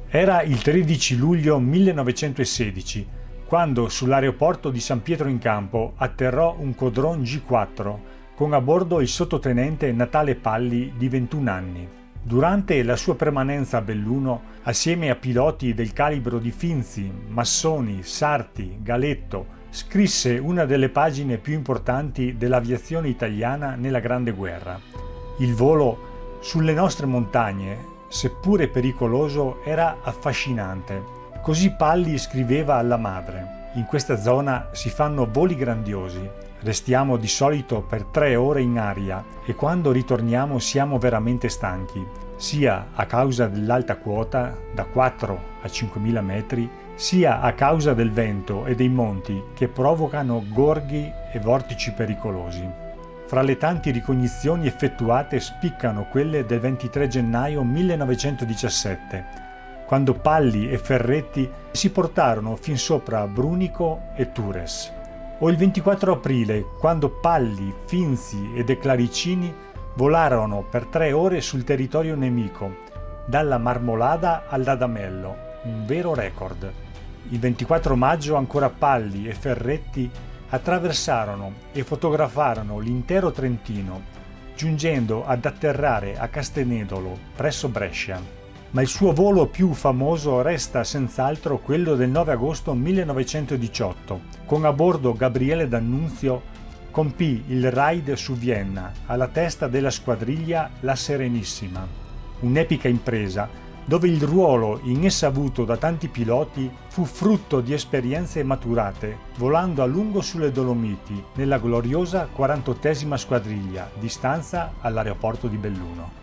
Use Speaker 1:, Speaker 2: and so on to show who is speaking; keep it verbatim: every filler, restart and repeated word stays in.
Speaker 1: Era il tredici luglio millenovecentosedici, quando sull'aeroporto di San Pietro in Campo atterrò un Quadron G quattro con a bordo il sottotenente Natale Palli di ventuno anni. Durante la sua permanenza a Belluno, assieme a piloti del calibro di Finzi, Massoni, Sarti, Galetto, scrisse una delle pagine più importanti dell'aviazione italiana nella Grande Guerra. Il volo sulle nostre montagne, seppure pericoloso, era affascinante. Così Palli scriveva alla madre: in questa zona si fanno voli grandiosi, restiamo di solito per tre ore in aria e quando ritorniamo siamo veramente stanchi, sia a causa dell'alta quota, da quattro a cinquemila metri, sia a causa del vento e dei monti che provocano gorghi e vortici pericolosi. Fra le tante ricognizioni effettuate spiccano quelle del ventitré gennaio millenovecentodiciassette, quando Palli e Ferretti si portarono fin sopra Brunico e Tures, o il ventiquattro aprile, quando Palli, Finzi e De Claricini volarono per tre ore sul territorio nemico, dalla Marmolada all'Adamello, un vero record. Il ventiquattro maggio ancora Palli e Ferretti attraversarono e fotografarono l'intero Trentino, giungendo ad atterrare a Castenedolo, presso Brescia. Ma il suo volo più famoso resta senz'altro quello del nove agosto millenovecentodiciotto, con a bordo Gabriele D'Annunzio, compì il raid su Vienna alla testa della squadriglia La Serenissima, un'epica impresa dove il ruolo in essa avuto da tanti piloti fu frutto di esperienze maturate, volando a lungo sulle Dolomiti nella gloriosa quarantottesima squadriglia di stanza all'aeroporto di Belluno.